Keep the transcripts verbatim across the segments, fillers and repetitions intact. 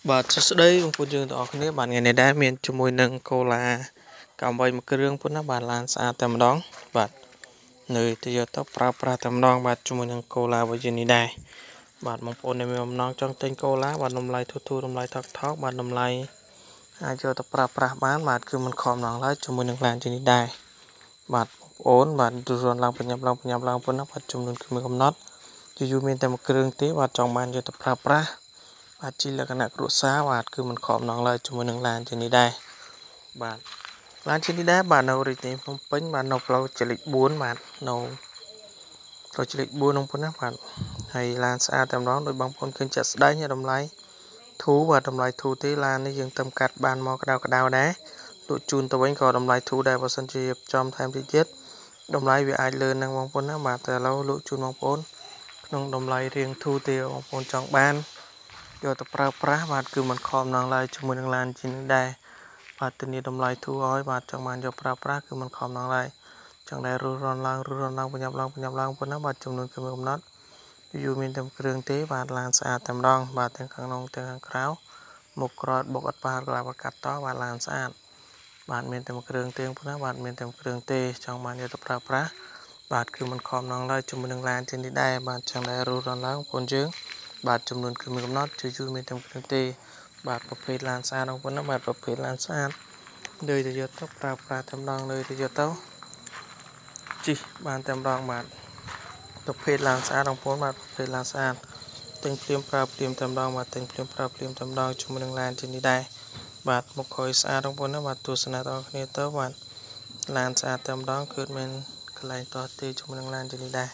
បាទសួស្តីបងប្អូនយើងទាំងអស់គ្នាបាទថ្ងៃនេះដែរមានជាមួយនឹងកូឡាកៅបីមួយគ្រឿងពុនណាបាទឡានស្អាតតែម្ដងបាទនៅ Toyota ប្រើប្រាស់តែម្ដងបាទជាមួយនឹងកូឡាវិជានេះដែរបាទបងប្អូនដែលមានបំណងចង់ទិញកូឡាបាទតម្លៃធូរធូរតម្លៃថោកថោកបាទតម្លៃអាចយកទៅប្រើប្រាស់បានបាទគឺមិនខំដល់ឡើយជាមួយនឹងឡានជានេះដែរបាទបងប្អូនបាទទូរនឡើងបញ្ញាប់ឡើងបញ្ញាប់ឡើងពុនណាបាទចំនួនគឺមានកំណត់គឺយូរមានតែមួយគ្រឿងទេបាទចង់បានយកទៅប្រើប្រាស់បាទជាលក្ខណៈគ្រួសារបាទគឺមិនខំដល់ឡើយជាមួយនឹងឡានជានេះដែរបាទឡានជានេះដែរបាទនៅរាជធានីភ្នំពេញបាទនៅផ្លូវចលិចបួនបាទនៅផ្លូវចលិចបួននោះពុនណាបាទហើយឡានស្អាតតែម្ដងដោយបងប្អូនឃើញចាក់ស្ដែងតម្លៃធូរបាទតម្លៃធូរទេឡាននេះយើងទៅកាត់បានមកក្តៅក្តៅដែរលក់ជូនទៅវិញក៏តម្លៃធូរដែរបើសិនជាចំថែមតិចទៀតតម្លៃវាអាចលើនឹងបងប្អូនណាបាទតែឥឡូវលក់ជូនបងប្អូនក្នុងតម្លៃរៀងធូរទេបងប្អូនចង់បានយកទៅប្រើប្រាស់បាទគឺមិនខំដល់ឡើយជាមួយនឹងឡានជានេះដែរបាទធានាតម្លៃធូរឲ្យបាទចង់បានយកប្រើប្រាស់គឺមិនខំដល់ឡើយចង់ដែររស់រនឡើងរស់រនឡើងបញ្ញាប់ឡើងបញ្ញាប់ឡើងប៉ុណ្ណាបាទចំនួនគឺមានកំណត់យូរមានតែគ្រឿងទេបាទឡានស្អាតតែម្ដងបាទទាំងខាងក្នុងទាំងខាងក្រៅមុខក្រោយបុកអត់ប៉ះក្លាបកាត់តបាទឡានស្អាតបាទមានតែមួយគ្រឿងទេប៉ុណ្ណាបាទមានតែមួយគ្រឿងទេចង់បានយកទៅប្រើប្រាស់បាទគឺមិនខំដល់ឡើយជាមួយនឹងឡានជានេះដែរបាទចង់ដែររស់រនឡើងបងប្អូនយើងបាទចំនួនគឺមានកំណត់ជួយជួយមានតែគ្រឿងទេបាទប្រភេទឡានស្អាតបងប្អូនណាបាទប្រភេទឡានស្អាតលើទៅយកទៅប្រើប្រាស់តែម្ដងលើទៅយកទៅជីបានតែម្ដងបាទប្រភេទឡានស្អាតបងប្អូនបាទប្រភេទឡានស្អាតទិញភ្លាមប្រើភ្លាមតែម្ដងបាទទិញភ្លាមប្រើភ្លាមតែម្ដងជាមួយនឹងឡានជានេះដែរបាទមុខក្រោយស្អាតបងប្អូនណាបាទទស្សនាដល់គ្នាទៅបាទឡានស្អាតតែម្ដងគឺមានកន្លែងតោះទេជាមួយនឹងឡានជានេះដែរ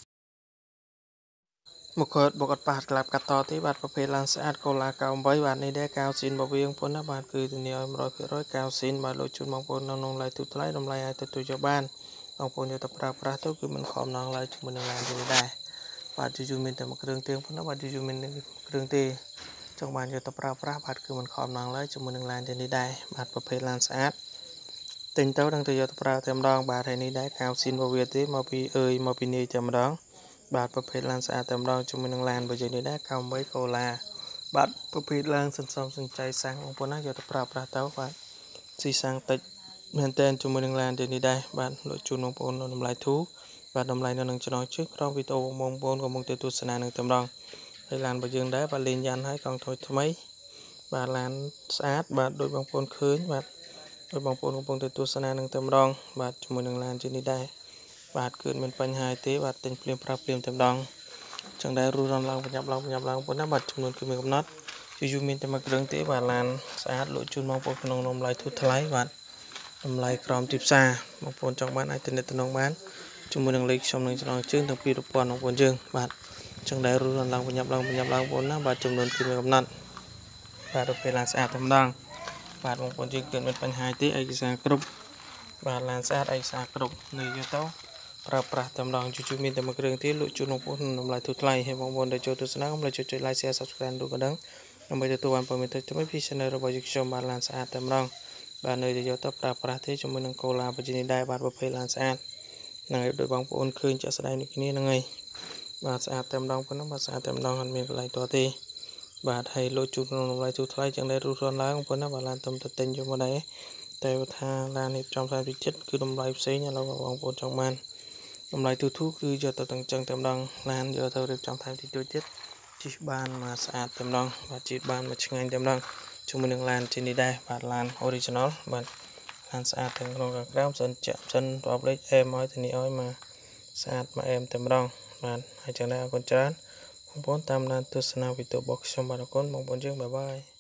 មកគាត់បកអត់ប៉ះក្លាប់កាត់តទេបាទប្រភេទឡានស្អាតកូឡាកៅបីបាទនេះដែរកៅស៊ីនរបស់វាប៉ុណ្ណាបាទគឺធានាឲ្យ one hundred percent កៅស៊ីនបាទលោកជូនបងប្អូននៅក្នុងឡៃទូថ្លៃតម្លៃអាចទទួលយកបានបងប្អូនយកទៅប្រើប្រាស់ទៅគឺមិនខំដល់ឡើយជាមួយនឹងឡាននេះដែរបាទយូរមានតែមួយគ្រឿងទៀងប៉ុណ្ណាបាទយូរមានគ្រឿងទេចង់បានយកទៅប្រើប្រាស់បាទគឺមិនខំដល់ឡើយជាមួយនឹងឡាននេះដែរបាទប្រភេទឡានស្អាតទិញទៅនឹងទៅយកទៅប្រើតែម្ដងបាទហើយនេះដែរកៅស៊ីនរបស់វាទេមកពីអើយមកពីនាយតែម្ដងបាទប្រភេទឡានស្អាតតែម្ដងជាមួយនឹងឡានបើយើងនេះដែរកៅបីកូឡាបាទប្រភេទឡានសន្សំសំចៃសាំងបងប្អូនណាយកទៅប្រើប្រាស់ទៅបាទស៊ីសាំងតិចមែនតើជាមួយនឹងឡាននេះដែរបាទលោកជូនបងប្អូននៅតម្លៃធូរបាទតម្លៃនៅនឹងចំណងជើងក្រោមវីដេអូបងប្អូនក៏មកទៅទស្សនានឹងតែម្ដងហើយឡានបើយើងដែរបាទលេងយ៉ាន់ហើយកង់ថ្មីថ្មីបាទឡានស្អាតបាទដោយបងប្អូនឃើញបាទដោយបងប្អូនកំពុងទៅទស្សនានឹងតែម្ដងបាទជាមួយនឹងឡាននេះដែរបាទគឺមានបញ្ហាទេបាទទិញភ្លាមប្រើភ្លាមតែម្ដងចឹងដែររស់រនឡើងបញ្ញាប់ឡើងបញ្ញាប់ឡើងប៉ុណ្ណាបាទចំនួនគឺមានកំណត់យូរយូរមានតែមួយគ្រឿងទេបាទឡានស្អាតលក់ជូនបងប្អូនក្នុងតម្លៃធូរថ្លៃបាទតម្លៃក្រោមទីផ្សារបងប្អូនចង់បានអាចទំនាក់ទំនងបានជាមួយនឹងលេខខ្ញុំនឹងចំណងជើងទាំងពីរប្រព័ន្ធបងប្អូនយើងបាទចឹងដែររស់រនឡើងបញ្ញាប់ឡើងបញ្ញាប់ឡើងបងប្អូនណាបាទចំនួនគឺមានកំណត់បាទទៅពេលឡានស្អាតតែម្ដងបាទបងប្អូនយើងគឺមានបញ្ហាទេឯកសារគ្រប់បាទឡានស្អាតឯកសារគ្រប់នៅយកទៅប្រើប្រាស់តែម្ដងជួយមានតែមួយគ្រឿងទៀតលក់ជូនបងប្អូនតម្លៃធូរថ្លៃហើយបងប្អូនដែលចូលទស្សនាកុំភ្លេចចុច like share subscribe ដូចក៏ដឹងដើម្បីទទួលបានព័ត៌មានថ្មីៗពី channel របស់យើងខ្ញុំបាទឡានស្អាតតែម្ដងបាទនៅយកទៅប្រើប្រាស់ទេជាមួយនឹងកូឡាបជានេះដែរបាទប្រភេទឡានស្អាតហ្នឹងហើយដោយបងប្អូនឃើញចាក់ស្ដែងដូចគ្នាហ្នឹងហើយបាទស្អាតតែម្ដងប៉ុណ្ណឹងបាទស្អាតតែម្ដងអត់មានកន្លែងតទេបាទហើយលក់ជូនក្នុងតម្លៃធូរថ្លៃចឹងដែររស់រានឡើងប៉ុណ្ណាបាទឡានទំទៅទិញយកមកដែរតែថាឡាននេះចំផ្សាយពីចិត្តគឺតម្លៃផ្សេងឥឡូវបងប្អូនចង់បានតម្លៃទូទូគឺយកទៅទាំងចឹងតែម្ដងឡានយកទៅរៀបចំថែមតិចតួចទៀតជិះបានមកស្អាតតែម្ដងបាទជិះបានមកឆ្ងាញ់តែម្ដងជាមួយនឹងឡានជានេះដែរបាទឡាន original បាទឡានស្អាតទាំងក្នុងខាងក្រៅសិនចាក់សិនរាប់លេខអែមឲ្យធានាឲ្យមកស្អាតមកអែមតែម្ដងបាទហើយចឹងដែរអរគុណច្រើនបងប្អូនតាមដានទស្សនាវីដេអូរបស់ខ្ញុំបាទអរគុណបងប្អូនយើងបាយបាយ